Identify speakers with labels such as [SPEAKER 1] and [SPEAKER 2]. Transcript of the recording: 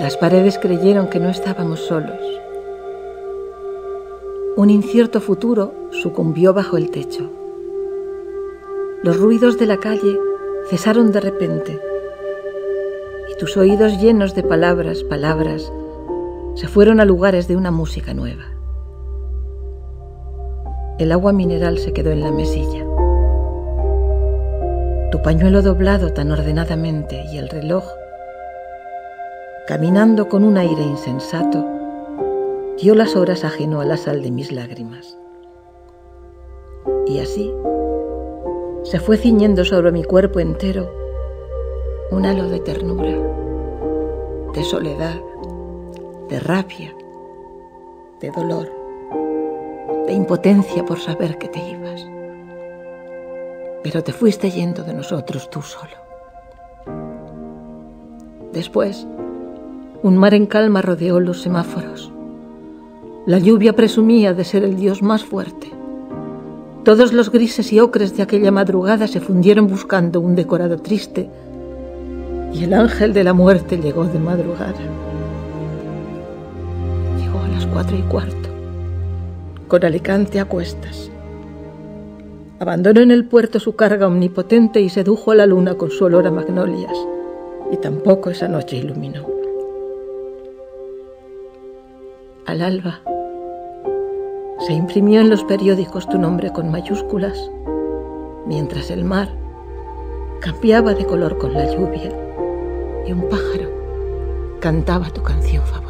[SPEAKER 1] Las paredes creyeron que no estábamos solos. Un incierto futuro sucumbió bajo el techo. Los ruidos de la calle cesaron de repente y tus oídos llenos de palabras, se fueron a lugares de una música nueva. El agua mineral se quedó en la mesilla. Tu pañuelo doblado tan ordenadamente y el reloj, caminando con un aire insensato, dio las horas ajeno a la sal de mis lágrimas. Y así se fue ciñendo sobre mi cuerpo entero un halo de ternura, de soledad, de rabia, de dolor, de impotencia por saber que te ibas. Pero te fuiste yendo de nosotros tú solo. Después, un mar en calma rodeó los semáforos. La lluvia presumía de ser el dios más fuerte. Todos los grises y ocres de aquella madrugada se fundieron buscando un decorado triste y el ángel de la muerte llegó de madrugada. Llegó a las 4:15, con Alicante a cuestas. Abandonó en el puerto su carga omnipotente y sedujo a la luna con su olor a magnolias, y tampoco esa noche iluminó. Al alba, se imprimió en los periódicos tu nombre con mayúsculas, mientras el mar cambiaba de color con la lluvia y un pájaro cantaba tu canción favorita.